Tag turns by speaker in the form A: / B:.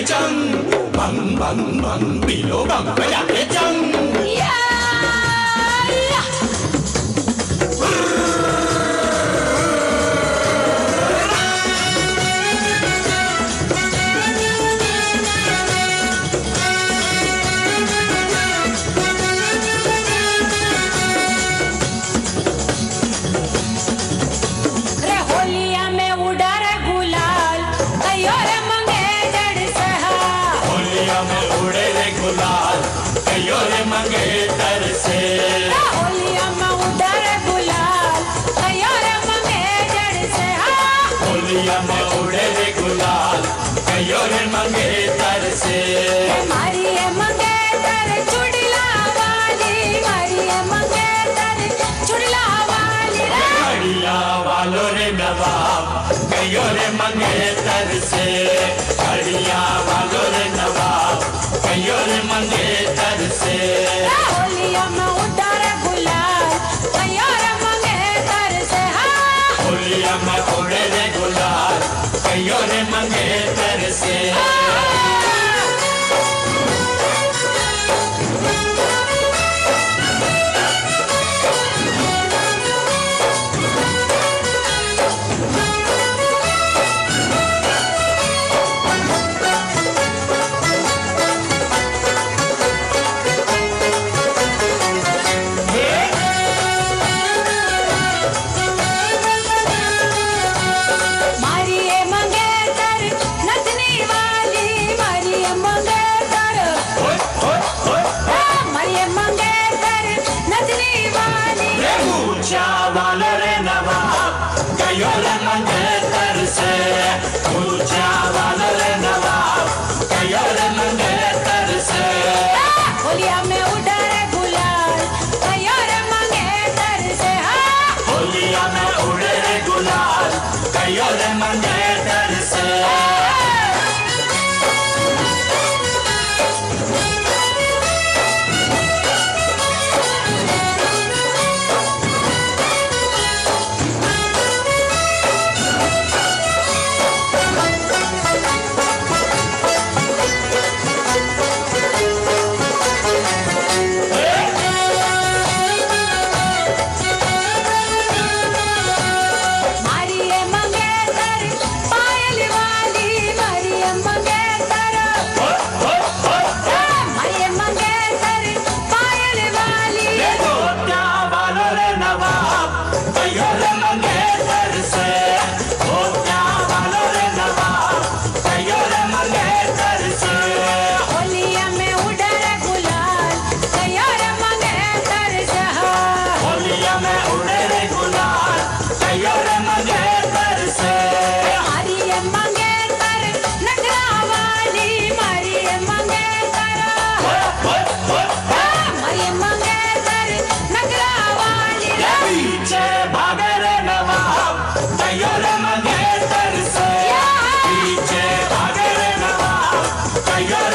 A: जंग बंग बंग बंग पीलो बंग बजा के जंग मंगेतर से होलिया में उड़े गुलाल कयोर मंगेतर से होलिया में उड़े गुलाल कयोर मंगेतर से मारी मंगेतर चुड़ला वाली चुड़ला वाली घड़िया वालों रे नवाब कयोर मंगेतर से घड़िया वालों रे नवाब कयोर मंगेतर से होलिया में उड़े गुलाल कयोर मंगेतर से होलिया में उड़े गुलाल कयोर मंगेतर से कयोर मंगेतर से ऊंचा वाला रे नवाब कयोर मंगेतर से होलिया में उड़े गुलाल कयोर मंगेतर से होलिया में उड़े गुलाल कयोर मंगेतर से कयोर